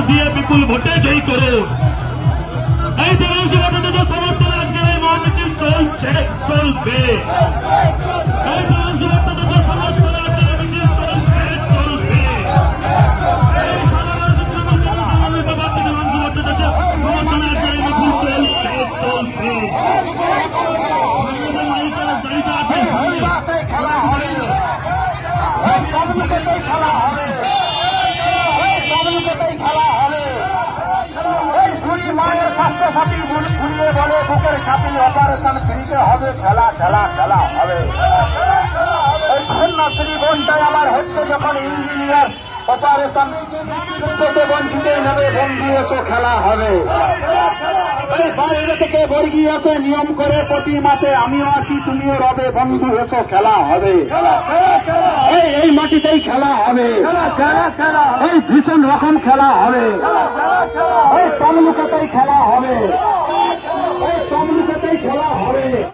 দিয়ে বিপুল ভোটে জয়ী করুন। এই বিধানসভাতে যে সমর্থনে আজকের এই মহামিছিল চলছে চলবে, এই বিধানসভাতে যে সমর্থনে আজকের মিছিল চলছে চলবে, এই বিধানসভাতে যে সমর্থনে আজকের এই মিছিল চলছে চলবে। খেলা হবে, খেলা হবে, খেলা হবে। এই বুড়ি মায়ের স্বাস্থ্যসাথী ঘুরিয়ে বলে বুকের ছাতি অপারেশন ফ্রিতে হবে, খেলা খেলা খেলা হবে। এই কন্যাশ্রী বোনটাই আমার হচ্ছে যখন ইঞ্জিনিয়ার অপারেশন বঞ্চিতেই নেবে বন্ধু এসো খেলা হবে। এই বাইরে থেকে বর্গীয় আছে নিয়ম করে প্রতি মাসে আমিও আসি তুমিও রবে বন্ধু এসো খেলা হবে। এই মাটিতেই খেলা হবে, এই ভীষণ রকম খেলা হবে।